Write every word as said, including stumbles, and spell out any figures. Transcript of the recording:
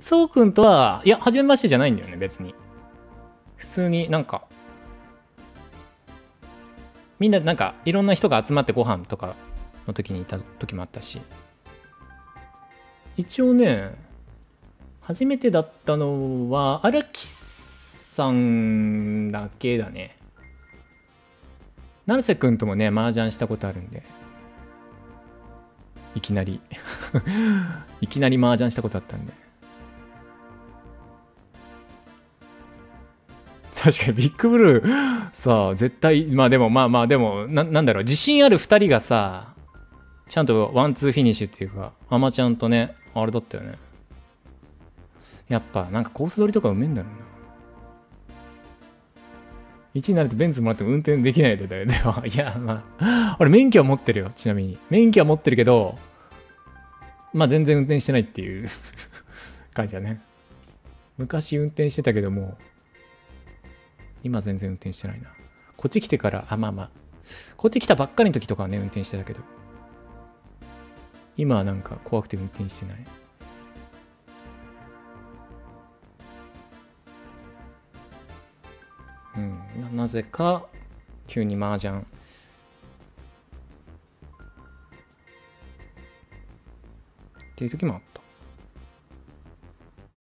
そうくんとは、いや、初めましてじゃないんだよね、別に。普通になんか、みんななんか、いろんな人が集まってご飯とかの時にいた時もあったし。一応ね、初めてだったのは、荒木さんだけだね。成瀬くんともね、麻雀したことあるんで。いきなりいきなり麻雀したことあったんで。確かにビッグブルーさあ絶対まあでもまあまあでも な, なんだろう自信あるふたりがさちゃんとワンツーフィニッシュっていうかアマちゃんとねあれだったよね。やっぱなんかコース取りとかうめえんだろうな。いちになるとベンツもらっても運転できないでだよね。いやまあ俺免許は持ってるよ。ちなみに免許は持ってるけどまあ全然運転してないっていう感じだね。昔運転してたけども今全然運転してないな。こっち来てから、あ、まあまあ。こっち来たばっかりの時とかはね、運転してたけど。今はなんか怖くて運転してない。うん。なぜか、急に麻雀。っていう時もあった。